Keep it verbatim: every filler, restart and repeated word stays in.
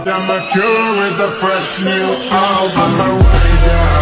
I'm a cure with a fresh new album. I'm a rider.